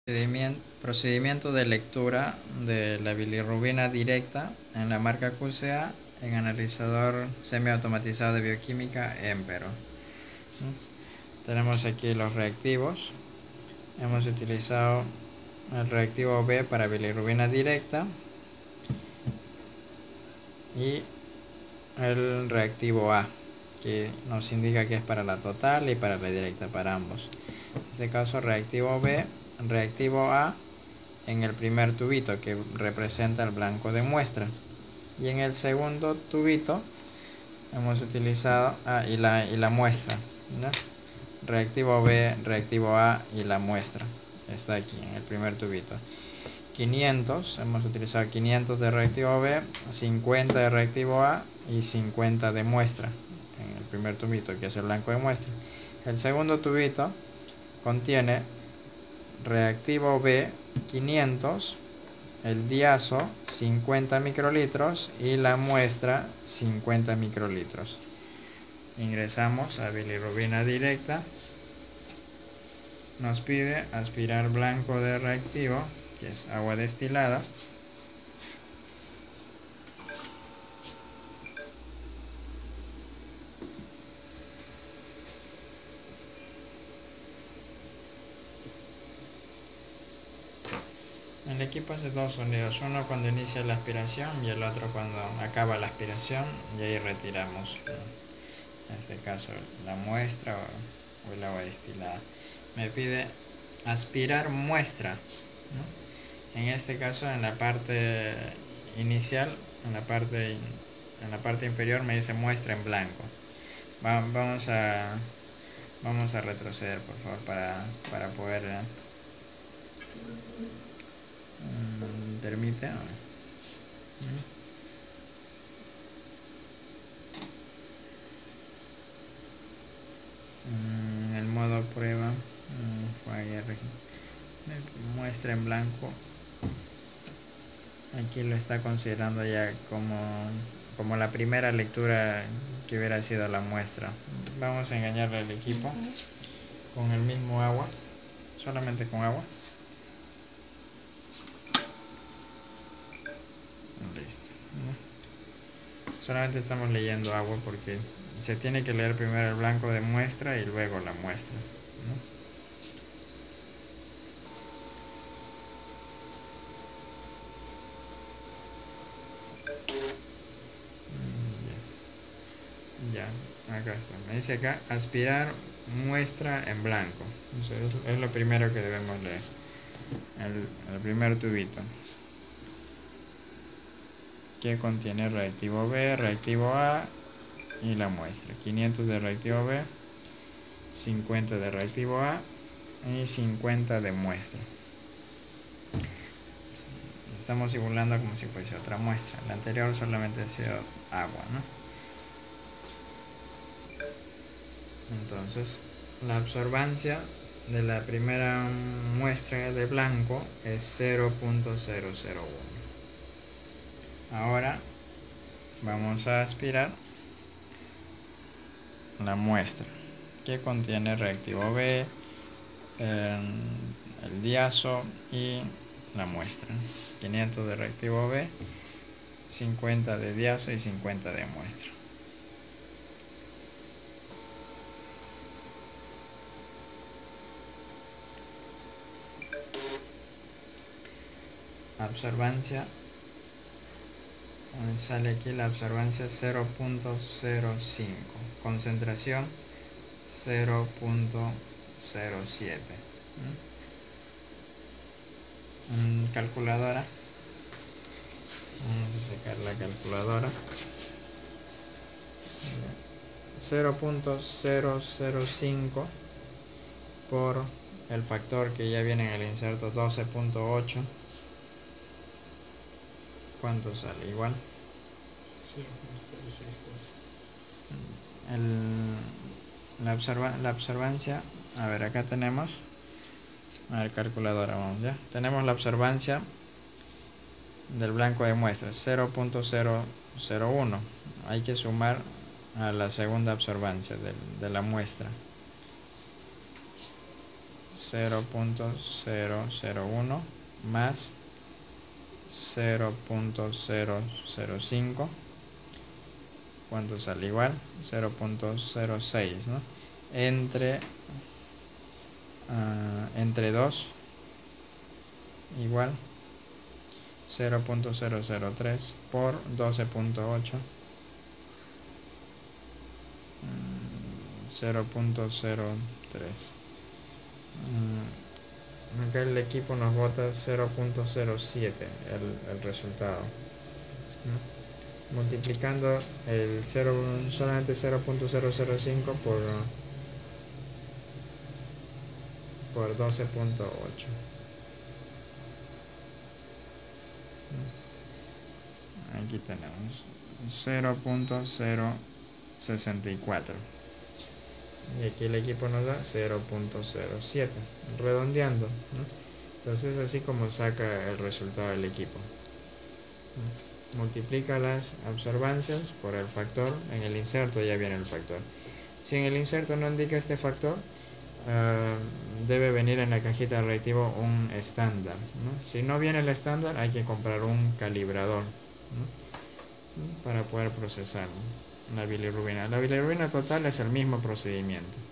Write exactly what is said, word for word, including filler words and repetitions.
Procedimiento, procedimiento de lectura de la bilirrubina directa en la marca Q C A en analizador semiautomatizado de bioquímica Empero. Tenemos aquí los reactivos. Hemos utilizado el reactivo B para bilirrubina directa y el reactivo A, que nos indica que es para la total y para la directa, para ambos. En este caso, reactivo B, reactivo A en el primer tubito, que representa el blanco de muestra, y en el segundo tubito hemos utilizado ah, y, la, y la muestra, ¿no? Reactivo B, reactivo A y la muestra está aquí en el primer tubito. Quinientos, hemos utilizado quinientos de reactivo B, cincuenta de reactivo A y cincuenta de muestra en el primer tubito, que es el blanco de muestra. El segundo tubito contiene reactivo B quinientos, el diazo cincuenta microlitros y la muestra cincuenta microlitros. Ingresamos a bilirrubina directa. Nos pide aspirar blanco de reactivo, que es agua destilada. El equipo hace dos sonidos, uno cuando inicia la aspiración y el otro cuando acaba la aspiración, y ahí retiramos, en este caso, la muestra o el agua destilada. Me pide aspirar muestra, ¿no? En este caso, en la parte inicial, en la parte, en la parte inferior me dice muestra en blanco. Va, vamos a vamos a retroceder, por favor, para, para poder eh, permite mm, el modo prueba mm, muestra en blanco. Aquí lo está considerando ya como como la primera lectura que hubiera sido la muestra. Vamos a engañarle al equipo con el mismo agua, solamente con agua. Listo. Solamente estamos leyendo agua porque se tiene que leer primero el blanco de muestra y luego la muestra, ¿no? Ya, acá está. Me dice acá aspirar muestra en blanco. Entonces, es lo primero que debemos leer. El, el primer tubito, que contiene reactivo B, reactivo A y la muestra. quinientos de reactivo B, cincuenta de reactivo A y cincuenta de muestra. Estamos simulando como si fuese otra muestra. La anterior solamente ha sido agua, ¿no? Entonces, la absorbancia de la primera muestra de blanco es cero punto cero cero uno. Ahora vamos a aspirar la muestra, que contiene reactivo B, el diazo y la muestra. quinientos de reactivo B, cincuenta de diazo y cincuenta de muestra. Absorbancia, sale aquí la absorbancia cero punto cero cinco, concentración cero punto cero siete. ¿Mm? Calculadora, vamos a sacar la calculadora. cero punto cero cero cinco por el factor que ya viene en el inserto doce punto ocho. ¿Cuánto sale? Igual. El, la, absorba, la absorbancia, a ver, acá tenemos, a ver, calculadora, vamos ya. Tenemos la absorbancia del blanco de muestra, cero punto cero cero uno. Hay que sumar a la segunda absorbancia de, de la muestra. cero punto cero cero uno más cero punto cero cero cinco. ¿Cuánto sale? Igual cero punto cero seis, ¿no? Entre, uh, entre dos igual cero punto cero cero tres por doce punto ocho, cero punto cero tres. Acá el equipo nos bota cero punto cero siete el, el resultado, ¿no? Multiplicando el cero, solamente cero punto cero cero cinco por, por doce punto ocho. Aquí tenemos cero punto cero sesenta y cuatro. Y aquí el equipo nos da cero punto cero siete, redondeando, ¿no? Entonces así como saca el resultado del equipo. Multiplica las absorbancias por el factor. En el inserto ya viene el factor. Si en el inserto no indica este factor, uh, debe venir en la cajita de reactivo un estándar, ¿no? Si no viene el estándar, hay que comprar un calibrador, ¿no? Para poder procesar la bilirrubina. La bilirrubina total es el mismo procedimiento.